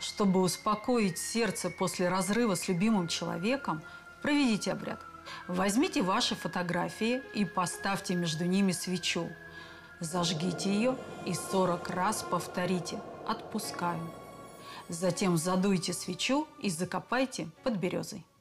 Чтобы успокоить сердце после разрыва с любимым человеком, проведите обряд. Возьмите ваши фотографии и поставьте между ними свечу. Зажгите ее и 40 раз повторите «Отпускаю». Затем задуйте свечу и закопайте под березой.